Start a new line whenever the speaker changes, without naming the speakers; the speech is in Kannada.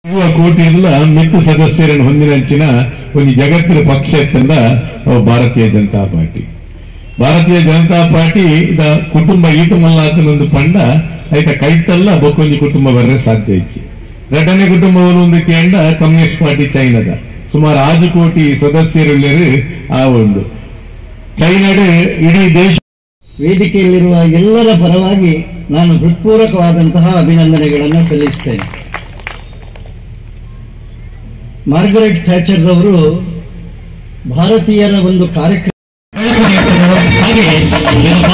ಕೋಟಿಯಿಂದ ಮಿತ್ತು ಸದಸ್ಯರನ್ನು ಹೊಂದಿನಂಚಿನ ಒಂದು ಜಗತ್ತಿನ ಪಕ್ಷ ಎತ್ತಂದ ಭಾರತೀಯ ಜನತಾ ಪಾರ್ಟಿ. ಭಾರತೀಯ ಜನತಾ ಪಾರ್ಟಿ ಕುಟುಂಬ ಈತ ಮಲ್ಲಾತನೊಂದು ಪಂಡ ಐತ ಕೈತಲ್ಲ ಬೊಕ್ಕೊಂಜಿ ಕುಟುಂಬ ಬರ್ರೆ ಸಾಧ್ಯ ಇಚ್ಚಿ. ಎರಡನೇ ಕುಟುಂಬವನ್ನು ಒಂದು ಕೇಂದ್ರ ಕಮ್ಯುನಿಸ್ಟ್ ಪಾರ್ಟಿ ಚೈನಾದ ಸುಮಾರು 6 ಕೋಟಿ ಸದಸ್ಯರುಳ್ಳರು ಆ ಒಂದು ಚೈನಾಡು ಇಡೀ ದೇಶ.
ವೇದಿಕೆಯಲ್ಲಿರುವ ಎಲ್ಲರ ಪರವಾಗಿ ನಾನು ಹೃತ್ಪೂರ್ವಕವಾದಂತಹ ಅಭಿನಂದನೆಗಳನ್ನು ಸಲ್ಲಿಸುತ್ತೇನೆ. ಮಾರ್ಗರೆಟ್ ಥ್ಯಾಚರ್ ರವರು ಭಾರತೀಯರ ಒಂದು ಕಾರ್ಯಕ್ರಮ